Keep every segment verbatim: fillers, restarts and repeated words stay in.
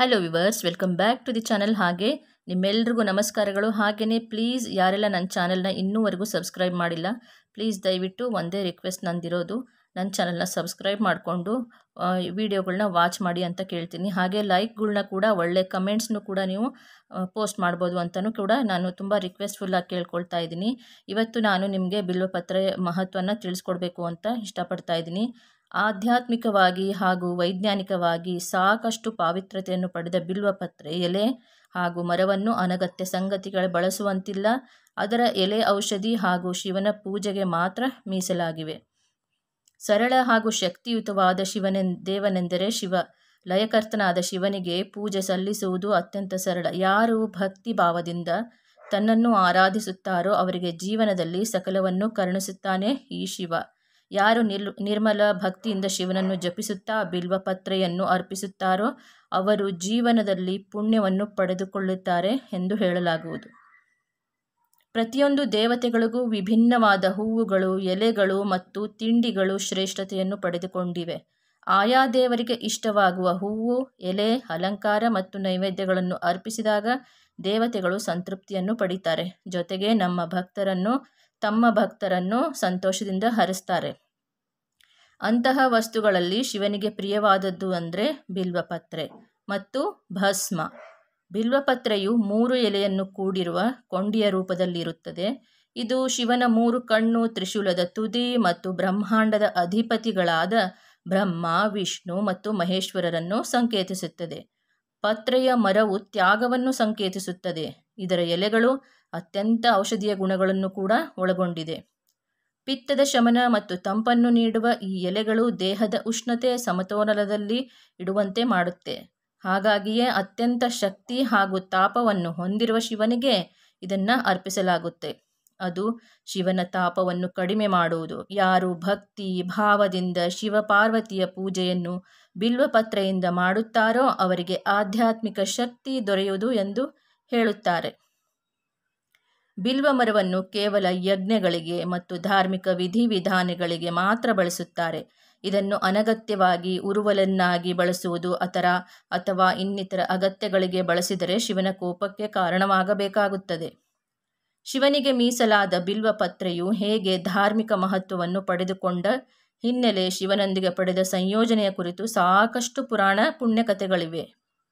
Hello viewers, welcome back to the channel. ಹಾಗೆ ನಿಮ್ಮೆಲ್ರಿಗೂ ನಮಸ್ಕಾರಗಳು. ಹಾಗೆಯೇ ಪ್ಲೀಸ್ ಯಾರೆಲ್ಲ ನನ್ನ ಚಾನಲ್ನ ಇನ್ನೂವರೆಗೂ ಸಬ್ಸ್ಕ್ರೈಬ್ ಮಾಡಿಲ್ಲ, ಪ್ಲೀಸ್ ದಯವಿಟ್ಟು ಒಂದೇ ರಿಕ್ವೆಸ್ಟ್ ನಂದಿರೋದು, ನನ್ನ ಚಾನಲ್ನ ಸಬ್ಸ್ಕ್ರೈಬ್ ಮಾಡಿಕೊಂಡು ವಿಡಿಯೋಗಳನ್ನ ವಾಚ್ ಮಾಡಿ ಅಂತ ಕೇಳ್ತೀನಿ. ಹಾಗೆ ಲೈಕ್ಗಳನ್ನ ಕೂಡ, ಒಳ್ಳೆ ಕಮೆಂಟ್ಸ್ನು ಕೂಡ ನೀವು ಪೋಸ್ಟ್ ಮಾಡ್ಬೋದು ಅಂತಲೂ ಕೂಡ ನಾನು ತುಂಬ ರಿಕ್ವೆಸ್ಟ್ಫುಲ್ಲಾಗಿ ಕೇಳ್ಕೊಳ್ತಾ ಇದ್ದೀನಿ. ಇವತ್ತು ನಾನು ನಿಮಗೆ ಬಿಲ್ವಪತ್ರೆ ಮಹತ್ವನ ತಿಳಿಸ್ಕೊಡ್ಬೇಕು ಅಂತ ಇಷ್ಟಪಡ್ತಾ ಇದ್ದೀನಿ. ಆಧ್ಯಾತ್ಮಿಕವಾಗಿ ಹಾಗೂ ವೈಜ್ಞಾನಿಕವಾಗಿ ಸಾಕಷ್ಟು ಪಾವಿತ್ರ್ಯತೆಯನ್ನು ಪಡೆದ ಬಿಲ್ವಪತ್ರೆ ಎಲೆ ಹಾಗೂ ಮರವನ್ನು ಅನಗತ್ಯ ಸಂಗತಿಗಳು ಬಳಸುವಂತಿಲ್ಲ. ಅದರ ಎಲೆ ಔಷಧಿ ಹಾಗೂ ಶಿವನ ಪೂಜೆಗೆ ಮಾತ್ರ ಮೀಸಲಾಗಿವೆ. ಸರಳ ಹಾಗೂ ಶಕ್ತಿಯುತವಾದ ಶಿವನೆ ದೇವನೆಂದರೆ ಶಿವ. ಲಯಕರ್ತನಾದ ಶಿವನಿಗೆ ಪೂಜೆ ಸಲ್ಲಿಸುವುದು ಅತ್ಯಂತ ಸರಳ. ಯಾರು ಭಕ್ತಿ ಭಾವದಿಂದ ತನ್ನನ್ನು ಆರಾಧಿಸುತ್ತಾರೋ ಅವರಿಗೆ ಜೀವನದಲ್ಲಿ ಸಕಲವನ್ನು ಕರುಣಿಸುತ್ತಾನೆ ಈ ಶಿವ. ಯಾರು ನಿರ್ ನಿರ್ಮಲ ಭಕ್ತಿಯಿಂದ ಶಿವನನ್ನು ಜಪಿಸುತ್ತಾ ಬಿಲ್ವಪತ್ರೆಯನ್ನು ಅರ್ಪಿಸುತ್ತಾರೋ ಅವರು ಜೀವನದಲ್ಲಿ ಪುಣ್ಯವನ್ನು ಪಡೆದುಕೊಳ್ಳುತ್ತಾರೆ ಎಂದು ಹೇಳಲಾಗುವುದು. ಪ್ರತಿಯೊಂದು ದೇವತೆಗಳಿಗೂ ವಿಭಿನ್ನವಾದ ಹೂವುಗಳು, ಎಲೆಗಳು ಮತ್ತು ತಿಂಡಿಗಳು ಶ್ರೇಷ್ಠತೆಯನ್ನು ಪಡೆದುಕೊಂಡಿವೆ. ಆಯಾ ದೇವರಿಗೆ ಇಷ್ಟವಾಗುವ ಹೂವು, ಎಲೆ, ಅಲಂಕಾರ ಮತ್ತು ನೈವೇದ್ಯಗಳನ್ನು ಅರ್ಪಿಸಿದಾಗ ದೇವತೆಗಳು ಸಂತೃಪ್ತಿಯನ್ನು ಪಡೀತಾರೆ. ಜೊತೆಗೆ ನಮ್ಮ ಭಕ್ತರನ್ನು ತಮ್ಮ ಭಕ್ತರನ್ನು ಸಂತೋಷದಿಂದ ಹರಿಸ್ತಾರೆ. ಅಂತಹ ವಸ್ತುಗಳಲ್ಲಿ ಶಿವನಿಗೆ ಪ್ರಿಯವಾದದ್ದು ಅಂದರೆ ಬಿಲ್ವಪತ್ರೆ ಮತ್ತು ಭಸ್ಮ. ಬಿಲ್ವಪತ್ರೆಯು ಮೂರು ಎಲೆಯನ್ನು ಕೂಡಿರುವ ಕೊಂಡಿಯ ರೂಪದಲ್ಲಿರುತ್ತದೆ. ಇದು ಶಿವನ ಮೂರು ಕಣ್ಣು, ತ್ರಿಶೂಲದ ತುದಿ ಮತ್ತು ಬ್ರಹ್ಮಾಂಡದ ಅಧಿಪತಿಗಳಾದ ಬ್ರಹ್ಮ, ವಿಷ್ಣು ಮತ್ತು ಮಹೇಶ್ವರರನ್ನು ಸಂಕೇತಿಸುತ್ತದೆ. ಪತ್ರೆಯ ಮರವು ತ್ಯಾಗವನ್ನು ಸಂಕೇತಿಸುತ್ತದೆ. ಇದರ ಎಲೆಗಳು ಅತ್ಯಂತ ಔಷಧೀಯ ಗುಣಗಳನ್ನು ಕೂಡ ಒಳಗೊಂಡಿದೆ. ಪಿತ್ತದ ಶಮನ ಮತ್ತು ತಂಪನ್ನು ನೀಡುವ ಈ ಎಲೆಗಳು ದೇಹದ ಉಷ್ಣತೆ ಸಮತೋಲನದಲ್ಲಿ ಇಡುವಂತೆ ಮಾಡುತ್ತೆ. ಹಾಗಾಗಿಯೇ ಅತ್ಯಂತ ಶಕ್ತಿ ಹಾಗೂ ತಾಪವನ್ನು ಹೊಂದಿರುವ ಶಿವನಿಗೆ ಇದನ್ನು ಅರ್ಪಿಸಲಾಗುತ್ತೆ. ಅದು ಶಿವನ ತಾಪವನ್ನು ಕಡಿಮೆ ಮಾಡುವುದು. ಯಾರು ಭಕ್ತಿ ಭಾವದಿಂದ ಶಿವ ಪಾರ್ವತಿಯ ಪೂಜೆಯನ್ನು ಬಿಲ್ವಪತ್ರೆಯಿಂದ ಮಾಡುತ್ತಾರೋ ಅವರಿಗೆ ಆಧ್ಯಾತ್ಮಿಕ ಶಕ್ತಿ ದೊರೆಯುವುದು ಎಂದು ಹೇಳುತ್ತಾರೆ. ಬಿಲ್ವ ಮರವನ್ನು ಕೇವಲ ಯಜ್ಞಗಳಿಗೆ ಮತ್ತು ಧಾರ್ಮಿಕ ವಿಧಿವಿಧಾನಗಳಿಗೆ ಮಾತ್ರ ಬಳಸುತ್ತಾರೆ. ಇದನ್ನು ಅನಗತ್ಯವಾಗಿ ಉರುವಲನ್ನಾಗಿ ಬಳಸುವುದು ಅಥರ ಅಥವಾ ಇನ್ನಿತರ ಅಗತ್ಯಗಳಿಗೆ ಬಳಸಿದರೆ ಶಿವನ ಕೋಪಕ್ಕೆ ಕಾರಣವಾಗಬೇಕಾಗುತ್ತದೆ. ಶಿವನಿಗೆ ಮೀಸಲಾದ ಬಿಲ್ವಪತ್ರೆಯು ಹೇಗೆ ಧಾರ್ಮಿಕ ಮಹತ್ವವನ್ನು ಪಡೆದುಕೊಂಡ ಹಿನ್ನೆಲೆ, ಶಿವನೊಂದಿಗೆ ಪಡೆದ ಸಂಯೋಜನೆಯ ಕುರಿತು ಸಾಕಷ್ಟು ಪುರಾಣ ಪುಣ್ಯಕಥೆಗಳಿವೆ.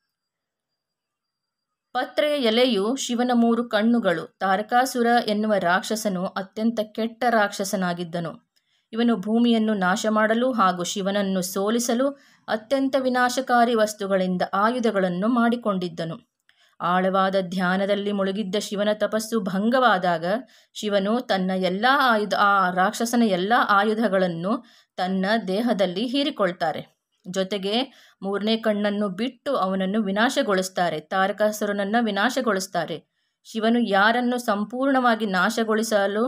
ಪತ್ರೆಯ ಎಲೆಯು ಶಿವನ ಮೂರು ಕಣ್ಣುಗಳು. ತಾರಕಾಸುರ ಎನ್ನುವ ರಾಕ್ಷಸನು ಅತ್ಯಂತ ಕೆಟ್ಟ ರಾಕ್ಷಸನಾಗಿದ್ದನು. ಇವನು ಭೂಮಿಯನ್ನು ನಾಶ ಮಾಡಲು ಹಾಗೂ ಶಿವನನ್ನು ಸೋಲಿಸಲು ಅತ್ಯಂತ ವಿನಾಶಕಾರಿ ವಸ್ತುಗಳಿಂದ ಆಯುಧಗಳನ್ನು ಮಾಡಿಕೊಂಡಿದ್ದನು. ಆಳವಾದ ಧ್ಯಾನದಲ್ಲಿ ಮುಳುಗಿದ್ದ ಶಿವನ ತಪಸ್ಸು ಭಂಗವಾದಾಗ ಶಿವನು ತನ್ನ ಎಲ್ಲ ಆಯುಧ ಆ ರಾಕ್ಷಸನ ಎಲ್ಲ ಆಯುಧಗಳನ್ನು ತನ್ನ ದೇಹದಲ್ಲಿ ಹೀರಿಕೊಳ್ತಾರೆ. ಜೊತೆಗೆ ಮೂರನೇ ಕಣ್ಣನ್ನು ಬಿಟ್ಟು ಅವನನ್ನು ವಿನಾಶಗೊಳಿಸ್ತಾರೆ. ತಾರಕಾಸುರನನ್ನು ವಿನಾಶಗೊಳಿಸ್ತಾರೆ. ಶಿವನು ಯಾರನ್ನು ಸಂಪೂರ್ಣವಾಗಿ ನಾಶಗೊಳಿಸಲು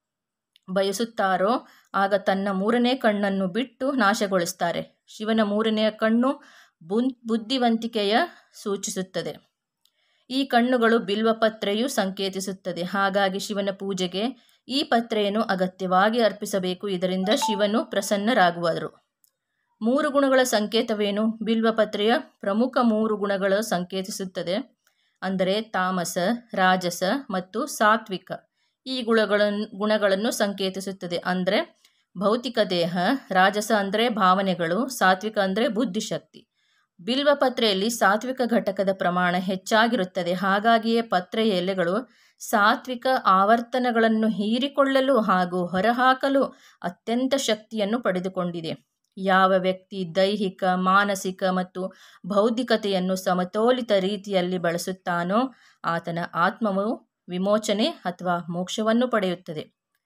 ಬಯಸುತ್ತಾರೋ ಆಗ ತನ್ನ ಮೂರನೇ ಕಣ್ಣನ್ನು ಬಿಟ್ಟು ನಾಶಗೊಳಿಸ್ತಾರೆ. ಶಿವನ ಮೂರನೆಯ ಕಣ್ಣು ಬುನ್ ಬುದ್ಧಿವಂತಿಕೆಯ ಸೂಚಿಸುತ್ತದೆ. ಈ ಕಣ್ಣುಗಳು ಬಿಲ್ವಪತ್ರೆಯು ಸಂಕೇತಿಸುತ್ತದೆ. ಹಾಗಾಗಿ ಶಿವನ ಪೂಜೆಗೆ ಈ ಪತ್ರೆಯನ್ನು ಅಗತ್ಯವಾಗಿ ಅರ್ಪಿಸಬೇಕು. ಇದರಿಂದ ಶಿವನು ಪ್ರಸನ್ನರಾಗುವರು. ಮೂರು ಗುಣಗಳ ಸಂಕೇತವೇನು? ಬಿಲ್ವಪತ್ರೆಯ ಪ್ರಮುಖ ಮೂರು ಗುಣಗಳು ಸಂಕೇತಿಸುತ್ತದೆ. ಅಂದರೆ ತಾಮಸ, ರಾಜಸ ಮತ್ತು ಸಾತ್ವಿಕ. ಈ ಗುಣಗಳನ್ನು ಗುಣಗಳನ್ನು ಸಂಕೇತಿಸುತ್ತದೆ. ಅಂದರೆ ಭೌತಿಕ ದೇಹ, ರಾಜಸ ಅಂದರೆ ಭಾವನೆಗಳು, ಸಾತ್ವಿಕ ಅಂದರೆ ಬುದ್ಧಿಶಕ್ತಿ. ಬಿಲ್ವಪತ್ರೆಯಲ್ಲಿ ಸಾತ್ವಿಕ ಘಟಕದ ಪ್ರಮಾಣ ಹೆಚ್ಚಾಗಿರುತ್ತದೆ. ಹಾಗಾಗಿಯೇ ಪತ್ರೆಯ ಎಲೆಗಳು ಸಾತ್ವಿಕ ಆವರ್ತನಗಳನ್ನು ಹೀರಿಕೊಳ್ಳಲು ಹಾಗೂ ಹೊರಹಾಕಲು ಅತ್ಯಂತ ಶಕ್ತಿಯನ್ನು ಪಡೆದುಕೊಂಡಿದೆ. ಯಾವ ವ್ಯಕ್ತಿ ದೈಹಿಕ, ಮಾನಸಿಕ ಮತ್ತು ಬೌದ್ಧಿಕತೆಯನ್ನು ಸಮತೋಲಿತ ರೀತಿಯಲ್ಲಿ ಬಳಸುತ್ತಾನೋ ಆತನ ಆತ್ಮವು ವಿಮೋಚನೆ ಅಥವಾ ಮೋಕ್ಷವನ್ನು ಪಡೆಯುತ್ತದೆ.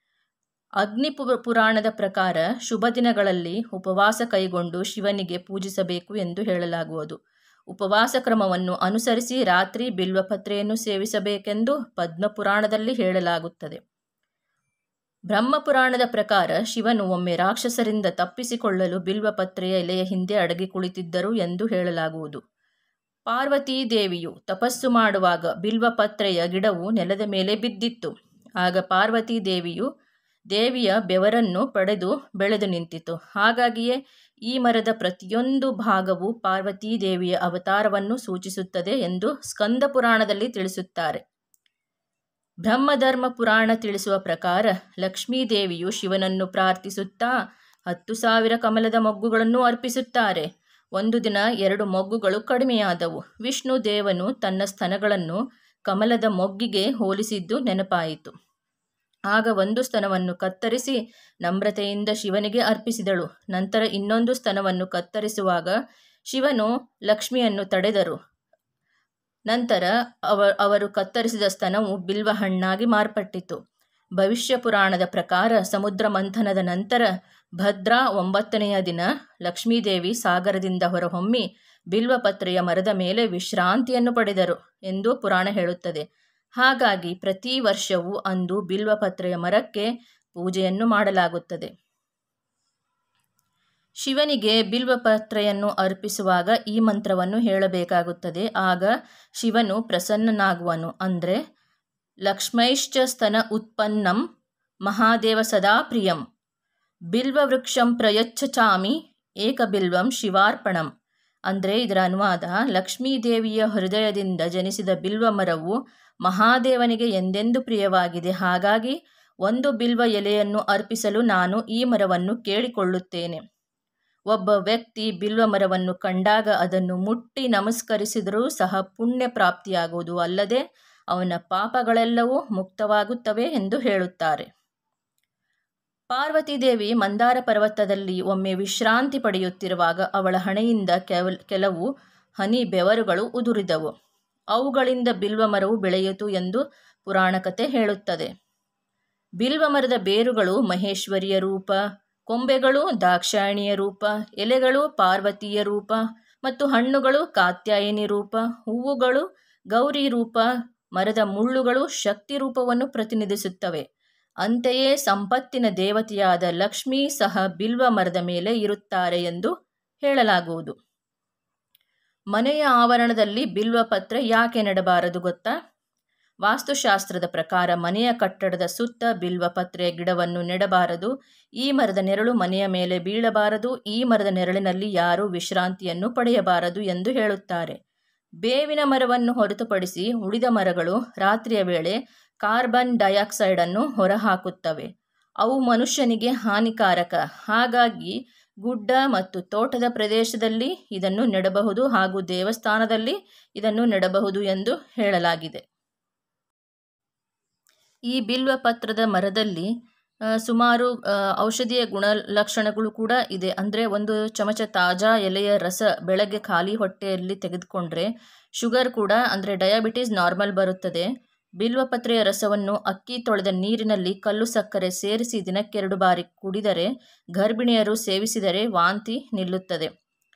ಅಗ್ನಿ ಪುರಾಣದ ಪ್ರಕಾರ ಶುಭ ದಿನಗಳಲ್ಲಿ ಉಪವಾಸ ಕೈಗೊಂಡು ಶಿವನಿಗೆ ಪೂಜಿಸಬೇಕು ಎಂದು ಹೇಳಲಾಗುವುದು. ಉಪವಾಸ ಕ್ರಮವನ್ನು ಅನುಸರಿಸಿ ರಾತ್ರಿ ಬಿಲ್ವಪತ್ರೆಯನ್ನು ಸೇವಿಸಬೇಕೆಂದು ಪದ್ಮಪುರಾಣದಲ್ಲಿ ಹೇಳಲಾಗುತ್ತದೆ. ಬ್ರಹ್ಮಪುರಾಣದ ಪ್ರಕಾರ ಶಿವನು ಒಮ್ಮೆ ರಾಕ್ಷಸರಿಂದ ತಪ್ಪಿಸಿಕೊಳ್ಳಲು ಬಿಲ್ವಪತ್ರೆಯ ಎಲೆಯ ಹಿಂದೆ ಅಡಗಿ ಕುಳಿತಿದ್ದರು ಎಂದು ಹೇಳಲಾಗುವುದು. ಪಾರ್ವತೀ ದೇವಿಯು ತಪಸ್ಸು ಮಾಡುವಾಗ ಬಿಲ್ವಪತ್ರೆಯ ಗಿಡವು ನೆಲದ ಮೇಲೆ ಬಿದ್ದಿತ್ತು. ಆಗ ಪಾರ್ವತೀ ದೇವಿಯು ದೇವಿಯ ಬೆವರನ್ನು ಪಡೆದು ಬೆಳೆದು ನಿಂತಿತು. ಹಾಗಾಗಿಯೇ ಈ ಮರದ ಪ್ರತಿಯೊಂದು ಭಾಗವು ಪಾರ್ವತೀ ದೇವಿಯ ಅವತಾರವನ್ನು ಸೂಚಿಸುತ್ತದೆ ಎಂದು ಸ್ಕಂದ ಪುರಾಣದಲ್ಲಿ ತಿಳಿಸುತ್ತಾರೆ. ಬ್ರಹ್ಮಧರ್ಮ ಪುರಾಣ ತಿಳಿಸುವ ಪ್ರಕಾರ ಲಕ್ಷ್ಮೀದೇವಿಯು ಶಿವನನ್ನು ಪ್ರಾರ್ಥಿಸುತ್ತಾ ಹತ್ತು ಸಾವಿರ ಕಮಲದ ಮೊಗ್ಗುಗಳನ್ನು ಅರ್ಪಿಸುತ್ತಾರೆ. ಒಂದು ದಿನ ಎರಡು ಮೊಗ್ಗುಗಳು ಕಡಿಮೆಯಾದವು. ವಿಷ್ಣು ದೇವನು ತನ್ನ ಸ್ತನಗಳನ್ನು ಕಮಲದ ಮೊಗ್ಗಿಗೆ ಹೋಲಿಸಿದ್ದು ನೆನಪಾಯಿತು. ಆಗ ಒಂದು ಸ್ತನವನ್ನು ಕತ್ತರಿಸಿ ನಮ್ರತೆಯಿಂದ ಶಿವನಿಗೆ ಅರ್ಪಿಸಿದಳು. ನಂತರ ಇನ್ನೊಂದು ಸ್ತನವನ್ನು ಕತ್ತರಿಸುವಾಗ ಶಿವನು ಲಕ್ಷ್ಮಿಯನ್ನು ತಡೆದರು. ನಂತರ ಅವ ಅವರು ಕತ್ತರಿಸಿದ ಸ್ತನವು ಬಿಲ್ವ ಹಣ್ಣಾಗಿ ಮಾರ್ಪಟ್ಟಿತು. ಭವಿಷ್ಯ ಪುರಾಣದ ಪ್ರಕಾರ ಸಮುದ್ರ ಮಂಥನದ ನಂತರ ಭದ್ರಾ ಒಂಬತ್ತನೆಯ ದಿನ ಲಕ್ಷ್ಮೀದೇವಿ ಸಾಗರದಿಂದ ಹೊರಹೊಮ್ಮಿ ಬಿಲ್ವಪತ್ರೆಯ ಮರದ ಮೇಲೆ ವಿಶ್ರಾಂತಿಯನ್ನು ಪಡೆದರು ಎಂದು ಪುರಾಣ ಹೇಳುತ್ತದೆ. ಹಾಗಾಗಿ ಪ್ರತಿ ವರ್ಷವೂ ಅಂದು ಬಿಲ್ವಪತ್ರೆಯ ಮರಕ್ಕೆ ಪೂಜೆಯನ್ನು ಮಾಡಲಾಗುತ್ತದೆ. ಶಿವನಿಗೆ ಬಿಲ್ವಪತ್ರೆಯನ್ನು ಅರ್ಪಿಸುವಾಗ ಈ ಮಂತ್ರವನ್ನು ಹೇಳಬೇಕಾಗುತ್ತದೆ. ಆಗ ಶಿವನು ಪ್ರಸನ್ನನಾಗುವನು. ಅಂದರೆ ಲಕ್ಷ್ಮೈಶ್ಚ ಸ್ತನ ಉತ್ಪನ್ನಂ ಮಹಾದೇವ ಸದಾ ಪ್ರಿಯಂ ಬಿಲ್ವವೃಕ್ಷಂ ಪ್ರಯಚ್ಛಚಾಮಿ ಏಕಬಿಲ್ವಂ ಶಿವಾರ್ಪಣಂ. ಅಂದರೆ ಇದರ ಅನುವಾದ, ಲಕ್ಷ್ಮೀದೇವಿಯ ಹೃದಯದಿಂದ ಜನಿಸಿದ ಬಿಲ್ವ ಮರವು ಮಹಾದೇವನಿಗೆ ಎಂದೆಂದು ಪ್ರಿಯವಾಗಿದೆ. ಹಾಗಾಗಿ ಒಂದು ಬಿಲ್ವ ಎಲೆಯನ್ನು ಅರ್ಪಿಸಲು ನಾನು ಈ ಮರವನ್ನು ಕೇಳಿಕೊಳ್ಳುತ್ತೇನೆ. ಒಬ್ಬ ವ್ಯಕ್ತಿ ಬಿಲ್ವ ಮರವನ್ನು ಕಂಡಾಗ ಅದನ್ನು ಮುಟ್ಟಿ ನಮಸ್ಕರಿಸಿದರೂ ಸಹ ಪುಣ್ಯ ಪ್ರಾಪ್ತಿಯಾಗುವುದು ಅಲ್ಲದೆ ಅವನ ಪಾಪಗಳೆಲ್ಲವೂ ಮುಕ್ತವಾಗುತ್ತವೆ ಎಂದು ಹೇಳುತ್ತಾರೆ. ಪಾರ್ವತೀದೇವಿ ಮಂದಾರ ಪರ್ವತದಲ್ಲಿ ಒಮ್ಮೆ ವಿಶ್ರಾಂತಿ ಪಡೆಯುತ್ತಿರುವಾಗ ಅವಳ ಹಣೆಯಿಂದ ಕೆಲವು ಹನಿ ಬೆವರುಗಳು ಉದುರಿದವು. ಅವುಗಳಿಂದ ಬಿಲ್ವ ಮರವು ಬೆಳೆಯಿತು ಎಂದು ಪುರಾಣ ಕಥೆ ಹೇಳುತ್ತದೆ. ಬಿಲ್ವ ಮರದ ಬೇರುಗಳು ಮಹೇಶ್ವರಿಯ ರೂಪ, ಕೊಂಬೆಗಳು ದಾಕ್ಷಾಯಣಿಯ ರೂಪ, ಎಲೆಗಳು ಪಾರ್ವತಿಯ ರೂಪ ಮತ್ತು ಹಣ್ಣುಗಳು ಕಾತ್ಯಾಯಿನಿ ರೂಪ, ಹೂವುಗಳು ಗೌರಿ ರೂಪ, ಮರದ ಮುಳ್ಳುಗಳು ಶಕ್ತಿ ರೂಪವನ್ನು ಪ್ರತಿನಿಧಿಸುತ್ತವೆ. ಅಂತೆಯೇ ಸಂಪತ್ತಿನ ದೇವತೆಯಾದ ಲಕ್ಷ್ಮೀ ಸಹ ಬಿಲ್ವ ಮರದ ಮೇಲೆ ಇರುತ್ತಾರೆ ಎಂದು ಹೇಳಲಾಗುವುದು. ಮನೆಯ ಆವರಣದಲ್ಲಿ ಬಿಲ್ವಪತ್ರೆ ಯಾಕೆ ನೆಡಬಾರದು ಗೊತ್ತಾ? ವಾಸ್ತುಶಾಸ್ತ್ರದ ಪ್ರಕಾರ ಮನೆಯ ಕಟ್ಟಡದ ಸುತ್ತ ಬಿಲ್ವಪತ್ರೆಯ ಗಿಡವನ್ನು ನೆಡಬಾರದು. ಈ ಮರದ ನೆರಳು ಮನೆಯ ಮೇಲೆ ಬೀಳಬಾರದು. ಈ ಮರದ ನೆರಳಿನಲ್ಲಿ ಯಾರೂ ವಿಶ್ರಾಂತಿಯನ್ನು ಪಡೆಯಬಾರದು ಎಂದು ಹೇಳುತ್ತಾರೆ. ಬೇವಿನ ಮರವನ್ನು ಹೊರತುಪಡಿಸಿ ಉಳಿದ ಮರಗಳು ರಾತ್ರಿಯ ವೇಳೆ ಕಾರ್ಬನ್ ಡೈಆಕ್ಸೈಡನ್ನು ಹೊರಹಾಕುತ್ತವೆ. ಅವು ಮನುಷ್ಯನಿಗೆ ಹಾನಿಕಾರಕ. ಹಾಗಾಗಿ ಗುಡ್ಡ ಮತ್ತು ತೋಟದ ಪ್ರದೇಶದಲ್ಲಿ ಇದನ್ನು ನೆಡಬಹುದು ಹಾಗೂ ದೇವಸ್ಥಾನದಲ್ಲಿ ಇದನ್ನು ನೆಡಬಹುದು ಎಂದು ಹೇಳಲಾಗಿದೆ. ಈ ಬಿಲ್ವಪತ್ರದ ಮರದಲ್ಲಿ ಸುಮಾರು ಔಷಧೀಯ ಗುಣಲಕ್ಷಣಗಳು ಕೂಡ ಇದೆ. ಅಂದರೆ ಒಂದು ಚಮಚ ತಾಜಾ ಎಲೆಯ ರಸ ಬೆಳಗ್ಗೆ ಖಾಲಿ ಹೊಟ್ಟೆಯಲ್ಲಿ ತೆಗೆದುಕೊಂಡ್ರೆ ಶುಗರ್ ಕೂಡ ಅಂದರೆ ಡಯಾಬಿಟೀಸ್ ನಾರ್ಮಲ್ ಬರುತ್ತದೆ. ಬಿಲ್ವಪತ್ರೆಯ ರಸವನ್ನು ಅಕ್ಕಿ ತೊಳೆದ ನೀರಿನಲ್ಲಿ ಕಲ್ಲು ಸಕ್ಕರೆ ಸೇರಿಸಿ ದಿನಕ್ಕೆರಡು ಬಾರಿ ಕುಡಿದರೆ, ಗರ್ಭಿಣಿಯರು ಸೇವಿಸಿದರೆ ವಾಂತಿ ನಿಲ್ಲುತ್ತದೆ.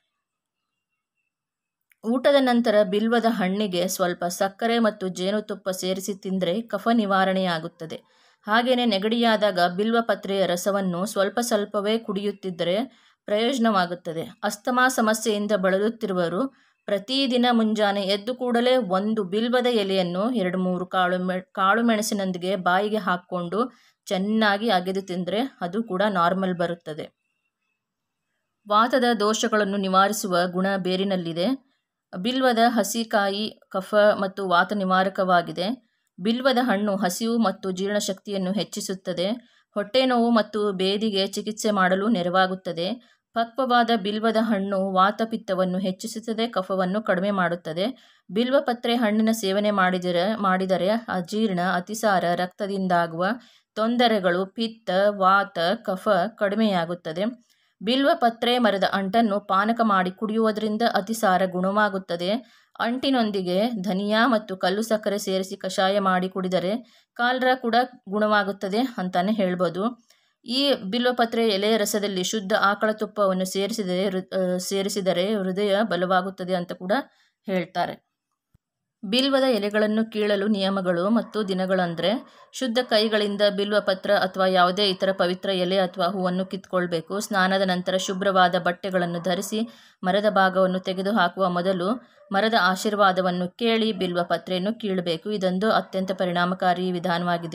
ಊಟದ ನಂತರ ಬಿಲ್ವದ ಹಣ್ಣಿಗೆ ಸ್ವಲ್ಪ ಸಕ್ಕರೆ ಮತ್ತು ಜೇನುತುಪ್ಪ ಸೇರಿಸಿ ತಿಂದರೆ ಕಫ ನಿವಾರಣೆಯಾಗುತ್ತದೆ. ಹಾಗೆಯೇ ನೆಗಡಿಯಾದಾಗ ಬಿಲ್ವಪತ್ರೆಯ ರಸವನ್ನು ಸ್ವಲ್ಪ ಸ್ವಲ್ಪವೇ ಕುಡಿಯುತ್ತಿದ್ದರೆ ಪ್ರಯೋಜನವಾಗುತ್ತದೆ. ಅಸ್ತಮಾ ಸಮಸ್ಯೆಯಿಂದ ಬಳಲುತ್ತಿರುವವರು ಪ್ರತಿದಿನ ಮುಂಜಾನೆ ಎದ್ದು ಕೂಡಲೇ ಒಂದು ಬಿಲ್ವದ ಎಲೆಯನ್ನು ಎರಡು ಮೂರು ಕಾಳು ಮೆ ಕಾಳು ಮೆಣಸಿನೊಂದಿಗೆ ಬಾಯಿಗೆ ಹಾಕ್ಕೊಂಡು ಚೆನ್ನಾಗಿ ಅಗೆದು ತಿಂದರೆ ಅದು ಕೂಡ ನಾರ್ಮಲ್ ಬರುತ್ತದೆ. ವಾತದ ದೋಷಗಳನ್ನು ನಿವಾರಿಸುವ ಗುಣ ಬೇರಿನಲ್ಲಿದೆ. ಬಿಲ್ವದ ಹಸಿಕಾಯಿ ಕಫ ಮತ್ತು ವಾತ ನಿವಾರಕವಾಗಿದೆ. ಬಿಲ್ವದ ಹಣ್ಣು ಹಸಿವು ಮತ್ತು ಜೀರ್ಣಶಕ್ತಿಯನ್ನು ಹೆಚ್ಚಿಸುತ್ತದೆ. ಹೊಟ್ಟೆ ನೋವು ಮತ್ತು ಬೇದಿಗೆ ಚಿಕಿತ್ಸೆ ಮಾಡಲು ನೆರವಾಗುತ್ತದೆ. ಪಕ್ವವಾದ ಬಿಲ್ವದ ಹಣ್ಣು ವಾತಪಿತ್ತವನ್ನು ಹೆಚ್ಚಿಸುತ್ತದೆ, ಕಫವನ್ನು ಕಡಿಮೆ ಮಾಡುತ್ತದೆ. ಬಿಲ್ವಪತ್ರೆ ಹಣ್ಣಿನ ಸೇವನೆ ಮಾಡಿದರೆ ಮಾಡಿದರೆ ಅಜೀರ್ಣ, ಅತಿಸಾರ, ರಕ್ತದಿಂದಾಗುವ ತೊಂದರೆಗಳು, ಪಿತ್ತ, ವಾತ, ಕಫ ಕಡಿಮೆಯಾಗುತ್ತದೆ. ಬಿಲ್ವಪತ್ರೆ ಮರದ ಅಂಟನ್ನು ಪಾನಕ ಮಾಡಿ ಕುಡಿಯುವುದರಿಂದ ಅತಿಸಾರ ಗುಣವಾಗುತ್ತದೆ. ಅಂಟಿನೊಂದಿಗೆ ಧನಿಯಾ ಮತ್ತು ಕಲ್ಲು ಸಕ್ಕರೆ ಸೇರಿಸಿ ಕಷಾಯ ಮಾಡಿ ಕುಡಿದರೆ ಕಾಲರ ಕೂಡ ಗುಣವಾಗುತ್ತದೆ ಅಂತಾನೆ ಹೇಳ್ಬೋದು. ಈ ಬಿಲ್ವಪತ್ರೆ ಎಲೆಯ ರಸದಲ್ಲಿ ಶುದ್ಧ ಆಕಳ ತುಪ್ಪವನ್ನು ಸೇರಿಸಿದರೆ ಸೇರಿಸಿದರೆ ಹೃದಯ ಬಲವಾಗುತ್ತದೆ ಅಂತ ಕೂಡ ಹೇಳ್ತಾರೆ. ಬಿಲ್ವದ ಎಲೆಗಳನ್ನು ಕೀಳಲು ನಿಯಮಗಳು ಮತ್ತು ದಿನಗಳಂದರೆ ಶುದ್ಧ ಕೈಗಳಿಂದ ಬಿಲ್ವಪತ್ರ ಅಥವಾ ಯಾವುದೇ ಇತರ ಪವಿತ್ರ ಎಲೆ ಅಥವಾ ಹೂವನ್ನು ಕಿತ್ಕೊಳ್ಬೇಕು. ಸ್ನಾನದ ನಂತರ ಶುಭ್ರವಾದ ಬಟ್ಟೆಗಳನ್ನು ಧರಿಸಿ ಮರದ ಭಾಗವನ್ನು ತೆಗೆದುಹಾಕುವ ಮೊದಲು ಮರದ ಆಶೀರ್ವಾದವನ್ನು ಕೇಳಿ ಬಿಲ್ವಪತ್ರೆಯನ್ನು ಕೀಳಬೇಕು. ಇದೊಂದು ಅತ್ಯಂತ ಪರಿಣಾಮಕಾರಿ ವಿಧಾನವಾಗಿದೆ.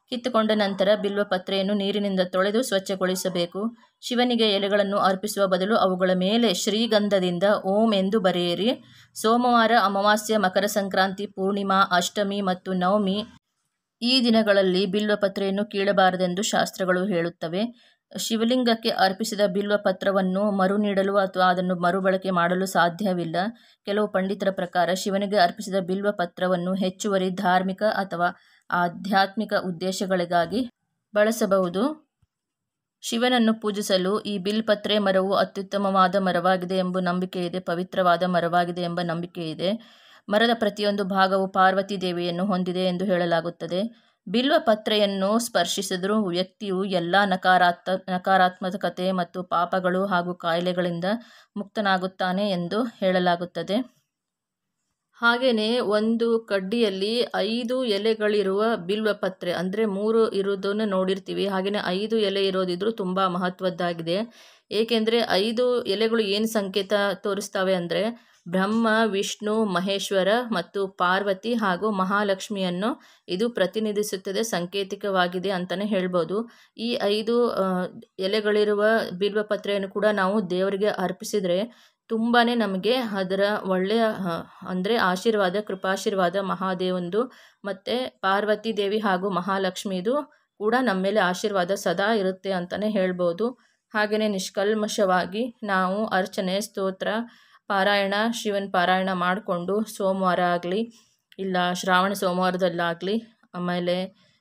ಕಿತ್ತುಕೊಂಡ ನಂತರ ಬಿಲ್ವಪತ್ರೆಯನ್ನು ನೀರಿನಿಂದ ತೊಳೆದು ಸ್ವಚ್ಛಗೊಳಿಸಬೇಕು. ಶಿವನಿಗೆ ಎಲೆಗಳನ್ನು ಅರ್ಪಿಸುವ ಬದಲು ಅವುಗಳ ಮೇಲೆ ಶ್ರೀಗಂಧದಿಂದ ಓಂ ಎಂದು ಬರೆಯಿರಿ. ಸೋಮವಾರ, ಅಮಾವಾಸ್ಯೆ, ಮಕರ ಸಂಕ್ರಾಂತಿ, ಪೂರ್ಣಿಮಾ, ಅಷ್ಟಮಿ ಮತ್ತು ನವಮಿ ಈ ದಿನಗಳಲ್ಲಿ ಬಿಲ್ವಪತ್ರೆಯನ್ನು ಕೀಳಬಾರದೆಂದು ಶಾಸ್ತ್ರಗಳು ಹೇಳುತ್ತವೆ. ಶಿವಲಿಂಗಕ್ಕೆ ಅರ್ಪಿಸಿದ ಬಿಲ್ವಪತ್ರವನ್ನು ಮರು ನೀಡಲು ಅಥವಾ ಅದನ್ನು ಮರುಬಳಕೆ ಮಾಡಲು ಸಾಧ್ಯವಿಲ್ಲ. ಕೆಲವು ಪಂಡಿತರ ಪ್ರಕಾರ ಶಿವನಿಗೆ ಅರ್ಪಿಸಿದ ಬಿಲ್ವಪತ್ರವನ್ನು ಹೆಚ್ಚುವರಿ ಧಾರ್ಮಿಕ ಅಥವಾ ಆಧ್ಯಾತ್ಮಿಕ ಉದ್ದೇಶಗಳಿಗಾಗಿ ಬಳಸಬಹುದು. ಶಿವನನ್ನು ಪೂಜಿಸಲು ಈ ಬಿಲ್ಪತ್ರೆ ಮರವು ಅತ್ಯುತ್ತಮವಾದ ಮರವಾಗಿದೆ ಎಂಬ ನಂಬಿಕೆ ಇದೆ. ಪವಿತ್ರವಾದ ಮರವಾಗಿದೆ ಎಂಬ ನಂಬಿಕೆ ಇದೆ. ಮರದ ಪ್ರತಿಯೊಂದು ಭಾಗವು ಪಾರ್ವತಿ ದೇವಿಯನ್ನು ಹೊಂದಿದೆ ಎಂದು ಹೇಳಲಾಗುತ್ತದೆ. ಬಿಲ್ವಪತ್ರೆಯನ್ನು ಸ್ಪರ್ಶಿಸಿದರೂ ವ್ಯಕ್ತಿಯು ಎಲ್ಲ ನಕಾರಾತ್ಮ ನಕಾರಾತ್ಮಕತೆ ಮತ್ತು ಪಾಪಗಳು ಹಾಗೂ ಕಾಯಿಲೆಗಳಿಂದ ಮುಕ್ತನಾಗುತ್ತಾನೆ ಎಂದು ಹೇಳಲಾಗುತ್ತದೆ. ಹಾಗೆಯೇ ಒಂದು ಕಡ್ಡಿಯಲ್ಲಿ ಐದು ಎಲೆಗಳಿರುವ ಬಿಲ್ವಪತ್ರೆ ಅಂದರೆ ಮೂರು ಇರುವುದನ್ನು ನೋಡಿರ್ತೀವಿ. ಹಾಗೆಯೇ ಐದು ಎಲೆ ಇರೋದಿದ್ರೂ ತುಂಬ ಮಹತ್ವದ್ದಾಗಿದೆ. ಏಕೆಂದರೆ ಐದು ಎಲೆಗಳು ಏನು ಸಂಕೇತ ತೋರಿಸ್ತವೆ ಅಂದರೆ ಬ್ರಹ್ಮ, ವಿಷ್ಣು, ಮಹೇಶ್ವರ ಮತ್ತು ಪಾರ್ವತಿ ಹಾಗೂ ಮಹಾಲಕ್ಷ್ಮಿಯನ್ನು ಇದು ಪ್ರತಿನಿಧಿಸುತ್ತದೆ, ಸಂಕೇತಿಕವಾಗಿದೆ ಅಂತಲೇ ಹೇಳ್ಬೋದು. ಈ ಐದು ಎಲೆಗಳಿರುವ ಬಿಲ್ವಪತ್ರೆಯನ್ನು ಕೂಡ ನಾವು ದೇವರಿಗೆ ಅರ್ಪಿಸಿದರೆ ತುಂಬಾ ನಮಗೆ ಅದರ ಒಳ್ಳೆಯ ಅಂದರೆ ಆಶೀರ್ವಾದ, ಕೃಪಾಶೀರ್ವಾದ ಮಹಾದೇವಂದು ಮತ್ತು ಪಾರ್ವತಿ ದೇವಿ ಹಾಗೂ ಮಹಾಲಕ್ಷ್ಮಿದು ಕೂಡ ನಮ್ಮ ಮೇಲೆ ಆಶೀರ್ವಾದ ಸದಾ ಇರುತ್ತೆ ಅಂತಲೇ ಹೇಳ್ಬೋದು. ಹಾಗೆಯೇ ನಿಷ್ಕಲ್ಮಶವಾಗಿ ನಾವು ಅರ್ಚನೆ, ಸ್ತೋತ್ರ, ಪಾರಾಯಣ, ಶಿವನ ಪಾರಾಯಣ ಮಾಡಿಕೊಂಡು ಸೋಮವಾರ ಆಗಲಿ ಇಲ್ಲ ಶ್ರಾವಣ ಸೋಮವಾರದಲ್ಲಾಗಲಿ ಆಮೇಲೆ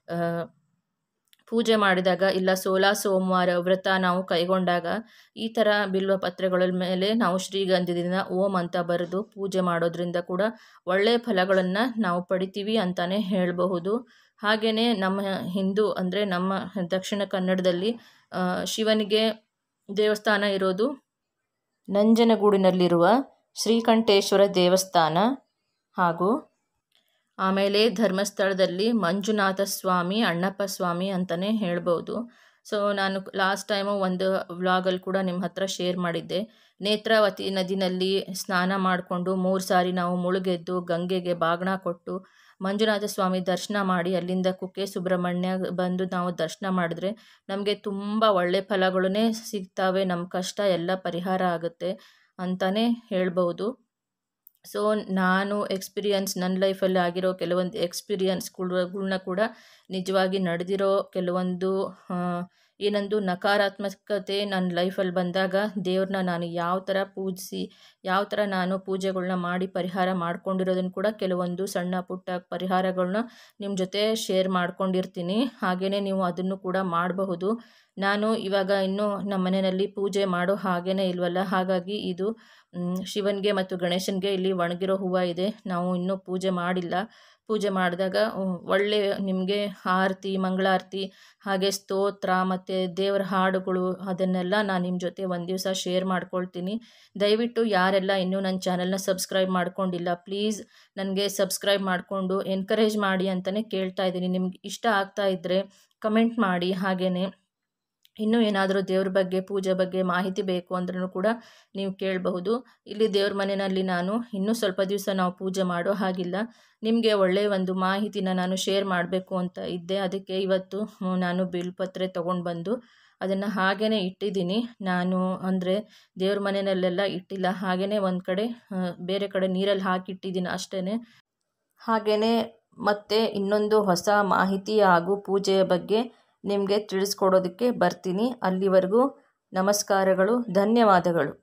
ಪೂಜೆ ಮಾಡಿದಾಗ ಇಲ್ಲ ಸೋಲಾ ಸೋಮವಾರ ವ್ರತ ನಾವು ಕೈಗೊಂಡಾಗ ಈ ಥರ ಬಿಲ್ವಪತ್ರೆಗಳ ಮೇಲೆ ನಾವು ಶ್ರೀಗಂಧದಿಂದ ಓಂ ಅಂತ ಬರೆದು ಪೂಜೆ ಮಾಡೋದ್ರಿಂದ ಕೂಡ ಒಳ್ಳೆಯ ಫಲಗಳನ್ನು ನಾವು ಪಡಿತೀವಿ ಅಂತಲೇ ಹೇಳಬಹುದು. ಹಾಗೆಯೇ ನಮ್ಮ ಹಿಂದೂ ಅಂದರೆ ನಮ್ಮ ದಕ್ಷಿಣ ಕನ್ನಡದಲ್ಲಿ ಶಿವನಿಗೆ ದೇವಸ್ಥಾನ ಇರೋದು ನಂಜನಗೂಡಿನಲ್ಲಿರುವ ಶ್ರೀಕಂಠೇಶ್ವರ ದೇವಸ್ಥಾನ ಹಾಗೂ ಆಮೇಲೆ ಧರ್ಮಸ್ಥಳದಲ್ಲಿ ಮಂಜುನಾಥ ಸ್ವಾಮಿ, ಅಣ್ಣಪ್ಪ ಸ್ವಾಮಿ ಅಂತಲೇ ಹೇಳ್ಬೋದು. ಸೊ ನಾನು ಲಾಸ್ಟ್ ಟೈಮು ಒಂದು ವ್ಲಾಗಲ್ಲಿ ಕೂಡ ನಿಮ್ಮ ಹತ್ರ ಶೇರ್ ಮಾಡಿದ್ದೆ. ನೇತ್ರಾವತಿ ನದಿನಲ್ಲಿ ಸ್ನಾನ ಮಾಡಿಕೊಂಡು ಮೂರು ಸಾರಿ ನಾವು ಮುಳುಗೆದ್ದು ಗಂಗೆಗೆ ಬಾಗಿನ ಕೊಟ್ಟು ಮಂಜುನಾಥ ಸ್ವಾಮಿ ದರ್ಶನ ಮಾಡಿ ಅಲ್ಲಿಂದ ಕುಕ್ಕೆ ಸುಬ್ರಹ್ಮಣ್ಯ ಬಂದು ನಾವು ದರ್ಶನ ಮಾಡಿದ್ರೆ ನಮಗೆ ತುಂಬ ಒಳ್ಳೆ ಫಲಗಳೇ ಸಿಗ್ತವೆ, ನಮ್ಮ ಕಷ್ಟ ಎಲ್ಲ ಪರಿಹಾರ ಆಗುತ್ತೆ ಅಂತಲೇ ಹೇಳ್ಬೋದು. ಸೊ ನಾನು ಎಕ್ಸ್ಪೀರಿಯನ್ಸ್ ನನ್ನ ಲೈಫಲ್ಲಿ ಆಗಿರೋ ಕೆಲವೊಂದು ಎಕ್ಸ್ಪೀರಿಯನ್ಸ್ಗಳ್ನ ಕೂಡ ನಿಜವಾಗಿ ನಡೆದಿರೋ ಕೆಲವೊಂದು ಏನೊಂದು ನಕಾರಾತ್ಮಕತೆ ನನ್ನ ಲೈಫಲ್ಲಿ ಬಂದಾಗ ದೇವ್ರನ್ನ ನಾನು ಯಾವ ಥರ ಪೂಜಿಸಿ ಯಾವ ಥರ ನಾನು ಪೂಜೆಗಳನ್ನ ಮಾಡಿ ಪರಿಹಾರ ಮಾಡ್ಕೊಂಡಿರೋದನ್ನು ಕೂಡ ಕೆಲವೊಂದು ಸಣ್ಣ ಪುಟ್ಟ ಪರಿಹಾರಗಳನ್ನ ನಿಮ್ಮ ಜೊತೆ ಶೇರ್ ಮಾಡ್ಕೊಂಡಿರ್ತೀನಿ. ಹಾಗೆಯೇ ನೀವು ಅದನ್ನು ಕೂಡ ಮಾಡಬಹುದು. ನಾನು ಇವಾಗ ಇನ್ನೂ ನಮ್ಮ ಮನೆಯಲ್ಲಿ ಪೂಜೆ ಮಾಡೋ ಹಾಗೇ ಇಲ್ವಲ್ಲ, ಹಾಗಾಗಿ ಇದು ಶಿವನಿಗೆ ಮತ್ತು ಗಣೇಶನಿಗೆ ಇಲ್ಲಿ ಒಣಗಿರೋ ಹೂವು ಇದೆ, ನಾವು ಇನ್ನೂ ಪೂಜೆ ಮಾಡಿಲ್ಲ. ಪೂಜೆ ಮಾಡಿದಾಗ ಒಳ್ಳೆ ನಿಮಗೆ ಆರತಿ, ಮಂಗಳಾರತಿ ಹಾಗೆ ಸ್ತೋತ್ರ ಮತ್ತು ದೇವರ ಹಾಡುಗಳು ಅದನ್ನೆಲ್ಲ ನಾನು ನಿಮ್ಮ ಜೊತೆ ಒಂದು ದಿವಸ ಶೇರ್ ಮಾಡ್ಕೊಳ್ತೀನಿ. ದಯವಿಟ್ಟು ಯಾರೆಲ್ಲ ಇನ್ನೂ ನನ್ನ ಚಾನಲ್ನ ಸಬ್ಸ್ಕ್ರೈಬ್ ಮಾಡ್ಕೊಂಡಿಲ್ಲ ಪ್ಲೀಸ್ ನನಗೆ ಸಬ್ಸ್ಕ್ರೈಬ್ ಮಾಡಿಕೊಂಡು ಎನ್ಕರೇಜ್ ಮಾಡಿ ಅಂತಲೇ ಕೇಳ್ತಾ ಇದ್ದೀನಿ. ನಿಮ್ಗೆ ಇಷ್ಟ ಆಗ್ತಾ ಇದ್ದರೆ ಕಮೆಂಟ್ ಮಾಡಿ. ಹಾಗೆಯೇ ಇನ್ನೂ ಏನಾದರೂ ದೇವ್ರ ಬಗ್ಗೆ ಪೂಜೆ ಬಗ್ಗೆ ಮಾಹಿತಿ ಬೇಕು ಅಂದ್ರೂ ಕೂಡ ನೀವು ಕೇಳಬಹುದು. ಇಲ್ಲಿ ದೇವ್ರ ಮನೆಯಲ್ಲಿ ನಾನು ಇನ್ನೂ ಸ್ವಲ್ಪ ದಿವಸ ನಾವು ಪೂಜೆ ಮಾಡೋ ಹಾಗಿಲ್ಲ, ನಿಮಗೆ ಒಳ್ಳೆಯ ಒಂದು ಮಾಹಿತಿನ ನಾನು ಶೇರ್ ಮಾಡಬೇಕು ಅಂತ ಇದ್ದೆ. ಅದಕ್ಕೆ ಇವತ್ತು ನಾನು ಬಿಲ್ಪತ್ರೆ ತೊಗೊಂಡು ಬಂದು ಅದನ್ನು ಹಾಗೇ ಇಟ್ಟಿದ್ದೀನಿ. ನಾನು ಅಂದರೆ ದೇವ್ರ ಮನೆಯಲ್ಲೆಲ್ಲ ಇಟ್ಟಿಲ್ಲ, ಹಾಗೆಯೇ ಒಂದು ಕಡೆ ಬೇರೆ ಕಡೆ ನೀರಲ್ಲಿ ಹಾಕಿಟ್ಟಿದ್ದೀನಿ ಅಷ್ಟೇ. ಹಾಗೆಯೇ ಮತ್ತೆ ಇನ್ನೊಂದು ಹೊಸ ಮಾಹಿತಿ ಹಾಗೂ ಪೂಜೆಯ ಬಗ್ಗೆ ನಿಮಗೆ ತಿಳಿಸ್ಕೊಡೋದಕ್ಕೆ ಬರ್ತೀನಿ. ಅಲ್ಲಿವರೆಗೂ ನಮಸ್ಕಾರಗಳು, ಧನ್ಯವಾದಗಳು.